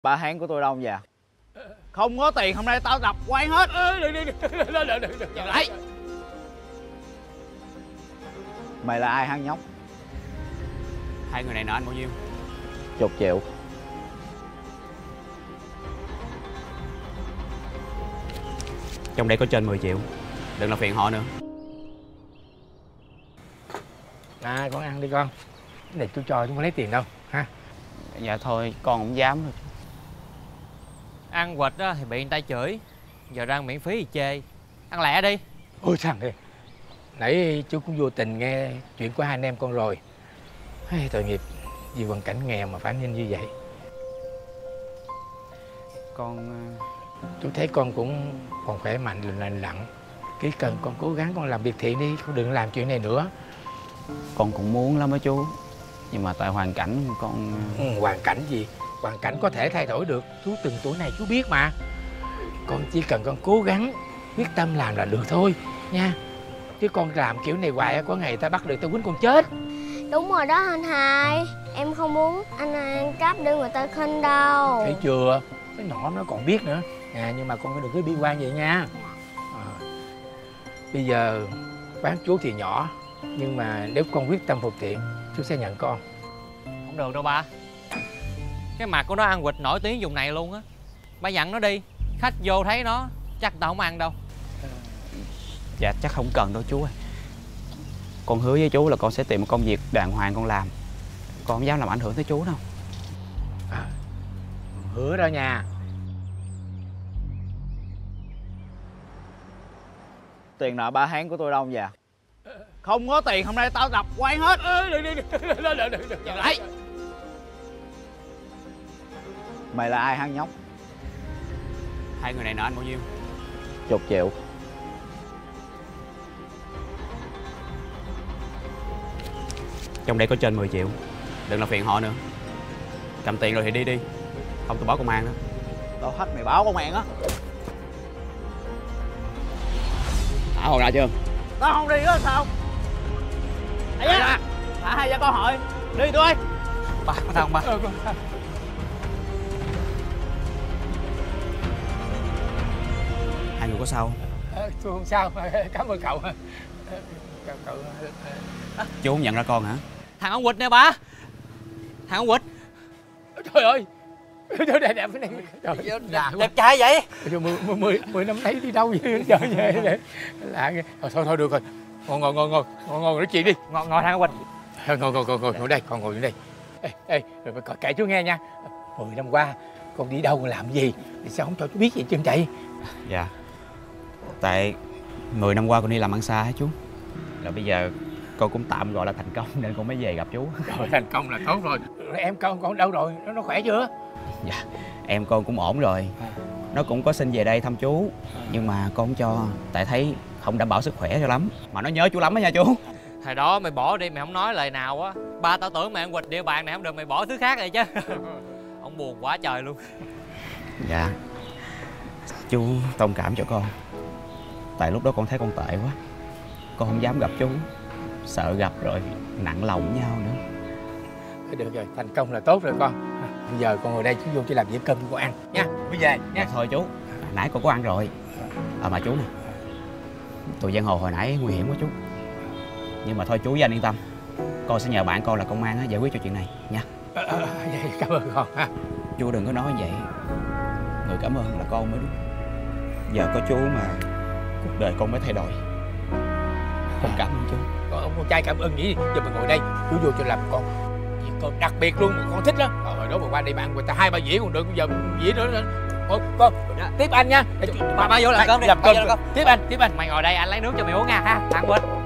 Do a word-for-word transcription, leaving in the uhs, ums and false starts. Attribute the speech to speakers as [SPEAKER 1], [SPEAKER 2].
[SPEAKER 1] Ba tháng của tôi đâu không dạ? Không có tiền hôm nay tao đập quán hết. Dừng lại. Mày là ai hả nhóc?
[SPEAKER 2] Hai người này nợ anh bao nhiêu?
[SPEAKER 1] Chục triệu.
[SPEAKER 2] Trong đây có trên mười triệu. Đừng làm phiền họ nữa.
[SPEAKER 3] À, con ăn đi con. Cái này tôi cho, chúng có lấy tiền đâu ha.
[SPEAKER 2] Dạ thôi con không dám đâu.
[SPEAKER 4] Ăn quỵt á thì bị người ta chửi, giờ ra ăn miễn phí thì chê. Ăn lẹ đi.
[SPEAKER 3] Ôi thằng ơi, nãy chú cũng vô tình nghe chuyện của hai anh em con rồi. Hay tội nghiệp, vì hoàn cảnh nghèo mà phải nhanh như vậy.
[SPEAKER 2] Con...
[SPEAKER 3] Chú thấy con cũng còn khỏe mạnh, lành lặn. Chỉ cần con cố gắng con làm việc thiện đi, con đừng làm chuyện này nữa.
[SPEAKER 2] Con cũng muốn lắm á chú. Nhưng mà tại hoàn cảnh con...
[SPEAKER 3] Ừ, hoàn cảnh gì? Hoàn cảnh có thể thay đổi được. Chú từng tuổi này chú biết mà. Con chỉ cần con cố gắng, quyết tâm làm là được thôi nha. Chứ con làm kiểu này hoài có ngày ta bắt được ta quýnh con chết.
[SPEAKER 5] Đúng rồi đó anh hai. Em không muốn anh hai ăn cắp để người ta khinh đâu.
[SPEAKER 3] Thấy chưa? Cái nhỏ nó còn biết nữa. À, nhưng mà con đừng có bi quan vậy nha. À, bây giờ quán chú thì nhỏ, nhưng mà nếu con quyết tâm phục thiện, chú sẽ nhận con.
[SPEAKER 4] Không được đâu ba. Cái mặt của nó ăn quỵt nổi tiếng vùng này luôn á. Ba dặn nó đi. Khách vô thấy nó chắc tao không ăn đâu.
[SPEAKER 2] Dạ chắc không cần đâu chú ơi. Con hứa với chú là con sẽ tìm một công việc đàng hoàng con làm. Con không dám làm ảnh hưởng tới chú đâu.
[SPEAKER 3] À, hứa đó nha.
[SPEAKER 1] Tiền nợ ba tháng của tôi đâu không dạ? Không có tiền hôm nay tao đập quán hết. Dừng lại. Mày là ai hả nhóc?
[SPEAKER 2] Hai người này nợ anh bao nhiêu?
[SPEAKER 1] Chục triệu.
[SPEAKER 2] Trong đây có trên mười triệu. Đừng làm phiền họ nữa. Cầm tiền rồi thì đi đi. Không tôi báo công an đó.
[SPEAKER 1] Tao thách mày báo công an á.
[SPEAKER 2] Thả hồn ra chưa?
[SPEAKER 1] Tao không đi đó sao? Thả ra. Thả hai ra câu hỏi. Đi tôi ơi.
[SPEAKER 2] Ba, con sao không ba?
[SPEAKER 3] Ừ, con sao?
[SPEAKER 2] Hai người có sao không?
[SPEAKER 3] À, tôi không sao, cảm ơn cậu. Cậu, cậu...
[SPEAKER 2] Chú không nhận ra con hả?
[SPEAKER 4] Thằng ông quỵt nè ba. Thằng ông quỵt.
[SPEAKER 3] Trời ơi, trời đẹp đẹp cái này. Trời, lạ
[SPEAKER 4] Đẹp trai vậy?
[SPEAKER 3] mười, mười, mười năm đấy đi đâu vậy? Trời ơi, lạ ghê. Thôi, thôi thôi được rồi. Ngồi ngồi ngồi ngồi ngồi ngồi nói chuyện đi.
[SPEAKER 4] Ngồi ngồi thằng ông quỵt.
[SPEAKER 3] Ngồi ngồi ngồi ngồi ngồi đây, con ngồi đây. Ê ê, rồi phải kể chú nghe nha. Mười năm qua con đi đâu làm gì? Thì sao không cho chú biết vậy trơn chạy?
[SPEAKER 2] Dạ. Tại mười năm qua con đi làm ăn xa hả chú? Là bây giờ con cũng tạm gọi là thành công nên con mới về gặp chú.
[SPEAKER 3] Rồi thành công là tốt rồi. Rồi em con con đâu rồi? Nó nó khỏe chưa?
[SPEAKER 2] Dạ, em con cũng ổn rồi. Nó cũng có xin về đây thăm chú. Nhưng mà con không cho. Tại thấy không đảm bảo sức khỏe cho lắm. Mà nó nhớ chú lắm đó nha chú.
[SPEAKER 4] Hồi đó mày bỏ đi mày không nói lời nào á. Ba tao tưởng mày ăn quỵt địa bàn này không được mày bỏ thứ khác rồi chứ. Ông buồn quá trời luôn.
[SPEAKER 2] Dạ. Chú thông cảm cho con. Tại lúc đó con thấy con tệ quá. Con không dám gặp chú. Sợ gặp rồi nặng lòng với nhau nữa.
[SPEAKER 3] Được rồi, thành công là tốt rồi con. Bây giờ con ngồi đây chú vô chỉ làm dĩa cơm cho con ăn nha. Bây giờ nha.
[SPEAKER 2] Dạ, thôi chú, nãy con có ăn rồi. À mà chú nè, tụi giang hồ hồi nãy nguy hiểm quá chú. Nhưng mà thôi chú với anh yên tâm. Con sẽ nhờ bạn con là công an á, giải quyết cho chuyện này nha.
[SPEAKER 3] À, à, vậy cảm ơn con ha.
[SPEAKER 2] Chú đừng có nói vậy. Người cảm ơn là con mới đúng. Giờ có chú mà cuộc đời con mới thay đổi. Con cảm ơn chú.
[SPEAKER 3] Ông con trai cảm ơn nghĩ đi. Giờ mình ngồi đây, chú vô cho làm con dĩa cơm đặc biệt luôn, con thích lắm. Hồi đó mà qua đây bạn người ta hai ba dĩa còn được, bây giờ dĩa nữa. Con, con tiếp anh nha.
[SPEAKER 4] Ba ba vô làm cơm đi.
[SPEAKER 3] Làm cơm. Tiếp anh, tiếp anh.
[SPEAKER 4] Mày ngồi đây anh lấy nước cho mày uống nha ha. Thằng quỵt.